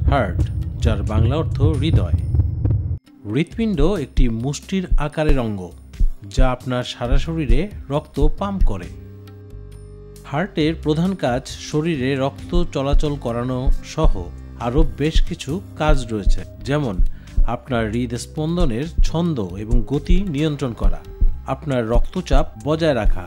Heart, যার বাংলা অর্থ হৃদয়। হৃৎপিণ্ড একটি মুষ্টির আকারের অঙ্গ যা আপনার সারা শরীরে রক্ত পাম্প করে। হার্টের প্রধান কাজ শরীরে রক্ত চলাচল করানো সহ আরও বেশ কিছু কাজ রয়েছে, যেমন আপনার হৃদস্পন্দনের ছন্দ এবং গতি নিয়ন্ত্রণ করা, আপনার রক্তচাপ বজায় রাখা।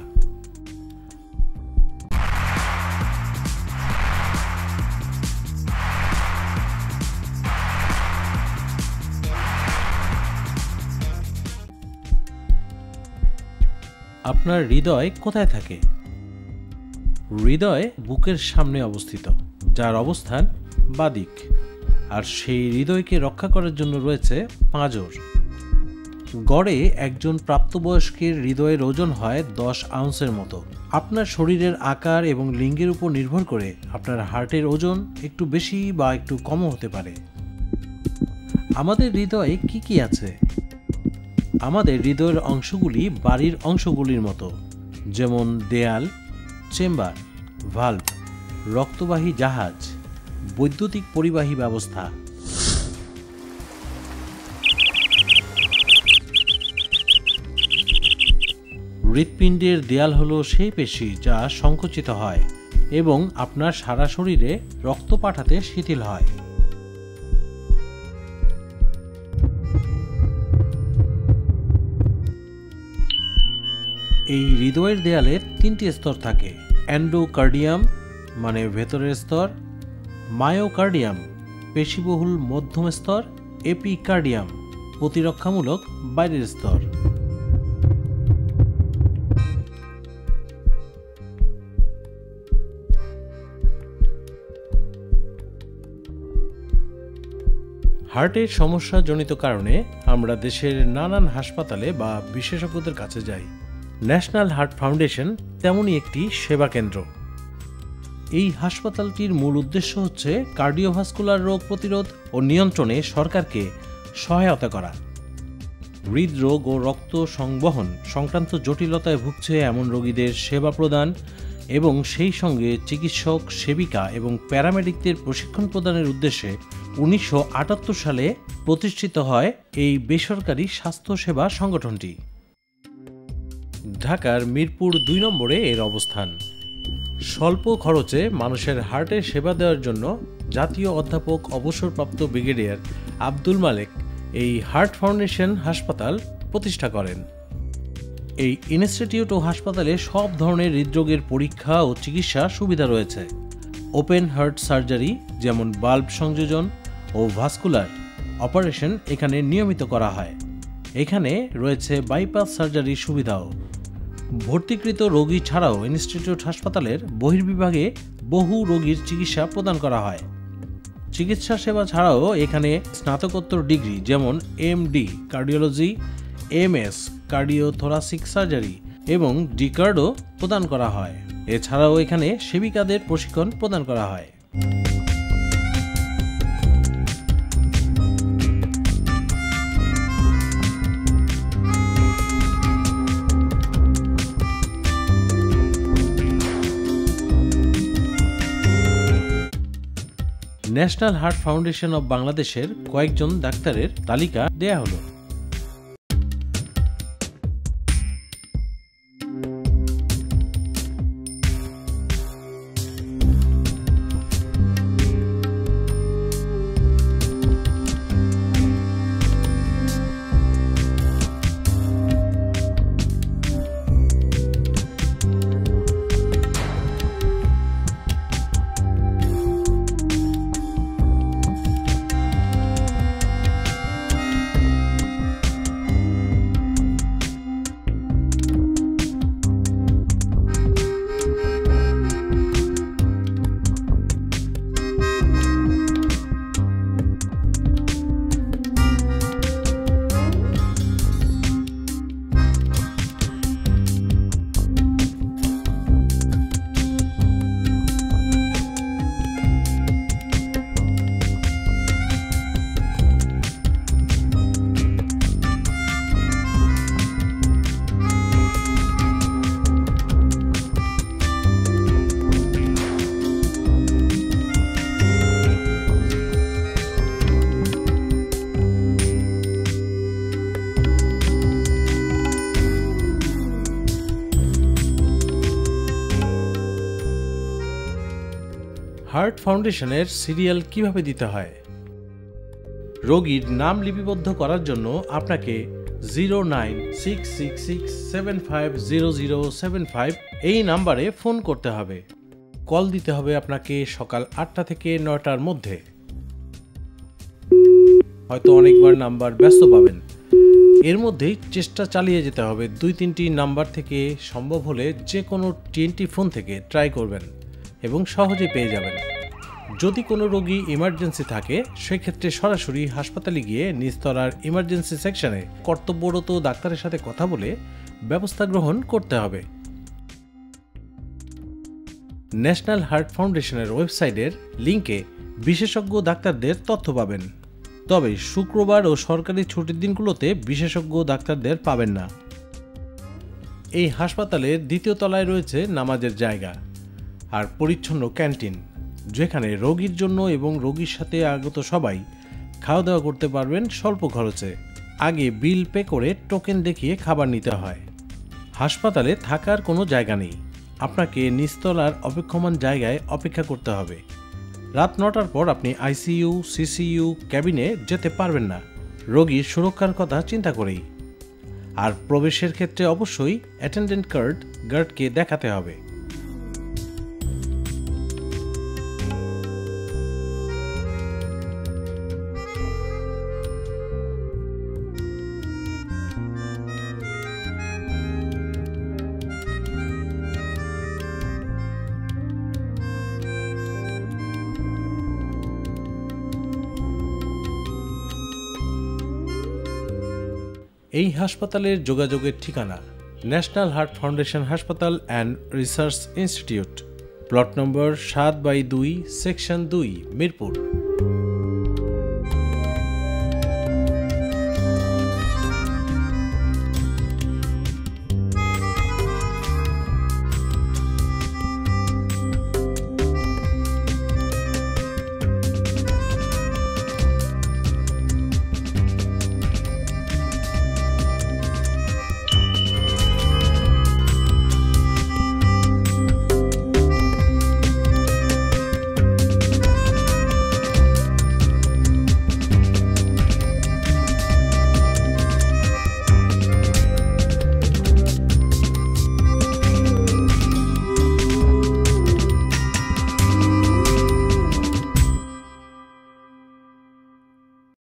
আপনার হৃদয় কোথায় থাকে? হৃদয় বুকের সামনে অবস্থিত, যার অবস্থান বাদিক, আর সেই হৃদয়কে রক্ষা করার জন্য রয়েছে পাঁজর। গড়ে একজন প্রাপ্তবয়স্কের হৃদয়ের ওজন হয় 10 আউন্সের মতো। আপনার শরীরের আকার এবং লিঙ্গের উপর নির্ভর করে আপনার হার্টের ওজন একটু বেশি বা একটু কমও হতে পারে। আমাদের হৃদয়ে কি কি আছে? আমাদের হৃদয়ের অংশগুলি বাড়ির অংশগুলির মতো, যেমন দেয়াল, চেম্বার, ভালভ, রক্তবাহী জাহাজ, বৈদ্যুতিক পরিবাহী ব্যবস্থা। হৃৎপিণ্ডের দেয়াল হলো সেই পেশি যা সংকুচিত হয় এবং আপনার সারা শরীরে রক্ত পাঠাতে শিথিল হয়। এই হৃদয়ের দেয়ালের 3টি স্তর থাকে: এন্ডোকার্ডিয়াম মানে ভেতরের স্তর, মায়োকার্ডিয়াম পেশিবহুল মধ্যম স্তর, এপিকার্ডিয়াম প্রতিরক্ষামূলক বাইরের স্তর। হার্টের সমস্যাজনিত কারণে আমরা দেশের নানান হাসপাতালে বা বিশেষজ্ঞদের কাছে যাই। ন্যাশনাল হার্ট ফাউন্ডেশন তেমনই একটি সেবা কেন্দ্র। এই হাসপাতালটির মূল উদ্দেশ্য হচ্ছে কার্ডিওভাস্কুলার রোগ প্রতিরোধ ও নিয়ন্ত্রণে সরকারকে সহায়তা করা। হৃদরোগ ও রক্ত সংবহন সংক্রান্ত জটিলতায় ভুগছে এমন রোগীদের সেবা প্রদান এবং সেই সঙ্গে চিকিৎসক, সেবিকা এবং প্যারামেডিকদের প্রশিক্ষণ প্রদানের উদ্দেশ্যে 1978 সালে প্রতিষ্ঠিত হয় এই বেসরকারি স্বাস্থ্যসেবা সংগঠনটি। ঢাকার মিরপুর 2 নম্বরে এর অবস্থান। স্বল্প খরচে মানুষের হার্টের সেবা দেওয়ার জন্য জাতীয় অধ্যাপক অবসরপ্রাপ্ত ব্রিগেডিয়ার আব্দুল মালেক এই হার্ট ফাউন্ডেশন হাসপাতাল প্রতিষ্ঠা করেন। এই ইনস্টিটিউট ও হাসপাতালে সব ধরনের হৃদরোগের পরীক্ষা ও চিকিৎসা সুবিধা রয়েছে। ওপেন হার্ট সার্জারি যেমন বাল্ব সংযোজন ও ভাস্কুলার অপারেশন এখানে নিয়মিত করা হয়। এখানে রয়েছে বাইপাস সার্জারির সুবিধাও। ভর্তিকৃত রোগী ছাড়াও ইনস্টিটিউট হাসপাতালের বহির্বিভাগে বহু রোগীর চিকিৎসা প্রদান করা হয়। চিকিৎসা সেবা ছাড়াও এখানে স্নাতকোত্তর ডিগ্রি যেমন MD cardiology, MS cardiothoracic surgery এবং ডিকার্ডও প্রদান করা হয়। এছাড়াও এখানে সেবিকাদের প্রশিক্ষণ প্রদান করা হয়। ন্যাশনাল হার্ট ফাউন্ডেশন অব বাংলাদেশের কয়েকজন ডাক্তারের তালিকা দেয়া হলো। হার্ট ফাউন্ডেশনের সিরিয়াল কিভাবে দিতে হয়। রোগীর নাম লিপিবদ্ধ করার জন্য আপনাকে 09666750075 এই নাম্বারে ফোন করতে হবে। কল দিতে হবে আপনাকে সকাল 8টা থেকে 9টার মধ্যে। হয়তো অনেকবার নাম্বার ব্যস্ত পাবেন, এর মধ্যেই চেষ্টা চালিয়ে যেতে হবে। 2-3টি নাম্বার থেকে সম্ভব হলে যে কোনো TNT ফোন থেকে ট্রাই করবেন এবং সহজে পেয়ে যাবেন। যদি কোনো রোগী ইমার্জেন্সি থাকে সেক্ষেত্রে সরাসরি হাসপাতালে গিয়ে নিচতলার ইমার্জেন্সি সেকশনে কর্তব্যরত ডাক্তারের সাথে কথা বলে ব্যবস্থা গ্রহণ করতে হবে। ন্যাশনাল হার্ট ফাউন্ডেশনের ওয়েবসাইটের লিঙ্কে বিশেষজ্ঞ ডাক্তারদের তথ্য পাবেন, তবে শুক্রবার ও সরকারি ছুটির দিনগুলোতে বিশেষজ্ঞ ডাক্তারদের পাবেন না। এই হাসপাতালের 2য় তলায় রয়েছে নামাজের জায়গা আর পরিচ্ছন্ন ক্যান্টিন, যেখানে রোগীর জন্য এবং রোগীর সাথে আগত সবাই খাওয়া দাওয়া করতে পারবেন স্বল্প খরচে। আগে বিল পে করে টোকেন দেখিয়ে খাবার নিতে হয়। হাসপাতালে থাকার কোনো জায়গা নেই, আপনাকে নিচতলার অপেক্ষমান জায়গায় অপেক্ষা করতে হবে। রাত 9টার পর আপনি ICU, CCU ক্যাবিনে যেতে পারবেন না, রোগীর সুরক্ষার কথা চিন্তা করেই। আর প্রবেশের ক্ষেত্রে অবশ্যই অ্যাটেন্ডেন্ট গার্ডকে দেখাতে হবে। এই হাসপাতালের যোগাযোগের ঠিকানা ন্যাশনাল হার্ট ফাউন্ডেশন হাসপাতাল and research institute, plot number 7/2, section 2, Mirpur.